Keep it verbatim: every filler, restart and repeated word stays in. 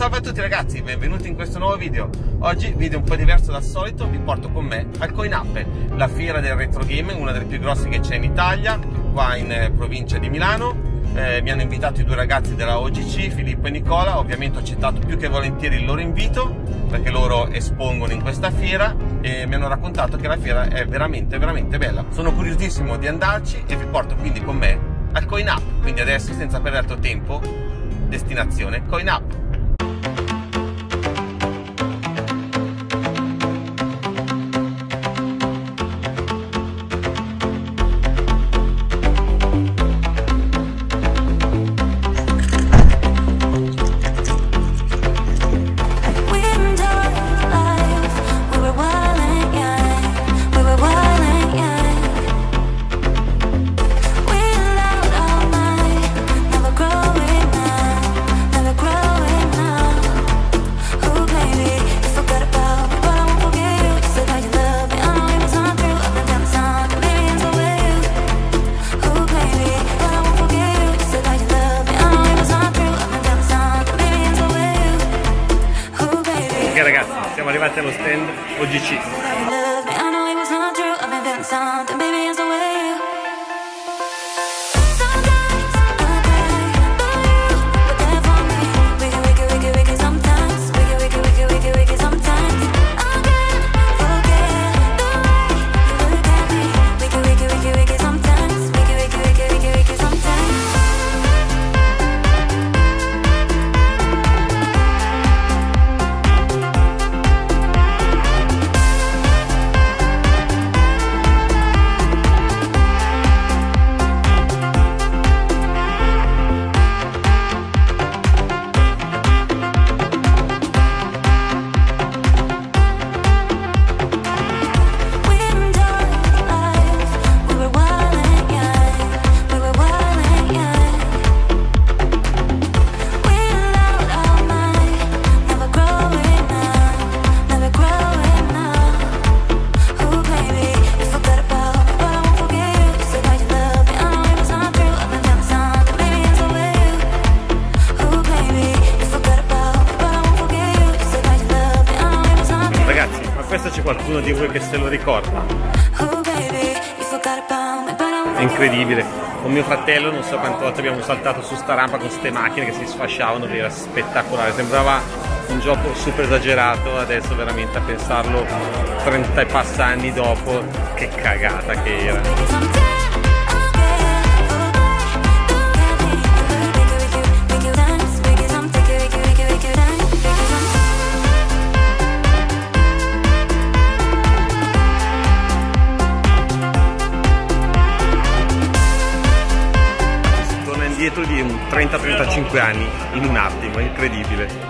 Salve a tutti ragazzi, benvenuti in questo nuovo video. Oggi video un po' diverso dal solito, vi porto con me al Coin-Up, la fiera del retro gaming, una delle più grosse che c'è in Italia, qua in eh, provincia di Milano. Eh, mi hanno invitato i due ragazzi della O G C, Filippo e Nicola. Ovviamente ho accettato più che volentieri il loro invito perché loro espongono in questa fiera e mi hanno raccontato che la fiera è veramente veramente bella. Sono curiosissimo di andarci e vi porto quindi con me al Coin-Up. Quindi adesso, senza perdere altro tempo, destinazione Coin-Up. Ok ragazzi, siamo arrivati allo stand O G C. Questo c'è qualcuno di voi che se lo ricorda? È incredibile. Con mio fratello non so quante volte abbiamo saltato su sta rampa con queste macchine che si sfasciavano, era spettacolare, sembrava un gioco super esagerato. Adesso veramente a pensarlo trenta e passa anni dopo, che cagata che era. Dietro di trenta trentacinque anni in un attimo, è incredibile.